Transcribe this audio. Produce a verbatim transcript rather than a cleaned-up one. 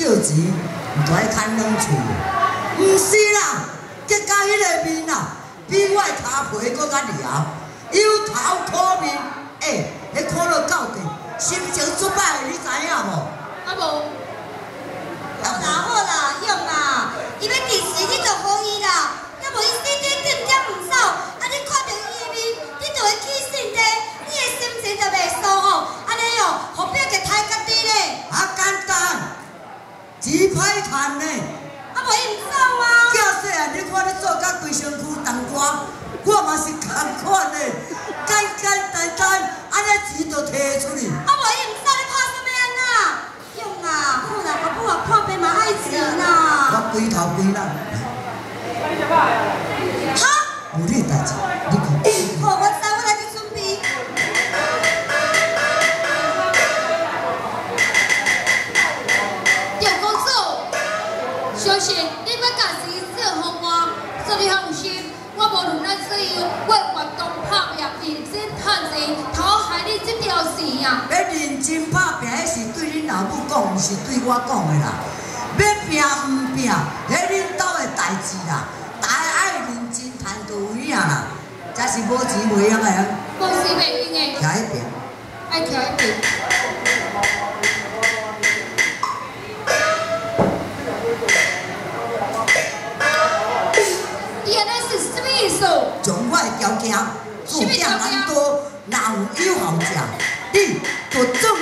借钱，毋知爱牵两喙。毋是啦，结果迄个面啊，比我的骹皮搁较凉，油头苦面，哎，迄看落到底，心情足歹，你知影无？ 啊无。好啦好啦，勇啊，伊要其实你就好伊啦，要无伊死底点点毋走，啊你看到伊的面，你就会起性地，你的心情就袂舒服，安尼哦，何必给太家己咧？ 啊简单，钱歹趁呢。 啊无伊毋走啊！ 囝细汉，你看你做甲规身躯重大，我嘛是同款的，简简单单，安尼钱就摕出去。 啊无伊毋走，你拍什么安呐？勇啊，好啦，阿母啊，看病嘛爱钱啦。 我规头规人。 哈？ 无你代志，你看。 好，我知，我来去准备。 赵公主，相信你要家己做好我，所以放心，我无论咱怎样，我会东拍拼，认真趁钱，讨害你这条线啊！ 要认真拍拼，迄是对恁老母讲，毋是对我讲的啦。要拼毋拼，迄恁兜的代志啦。大家爱认真趁就有影啦，这是无钱袂用的。 无是袂用的。 徛迄边。 爱徛迄边。你安尼是什么意思？ 从我的条件，做囝难多，哪有有效食？你就做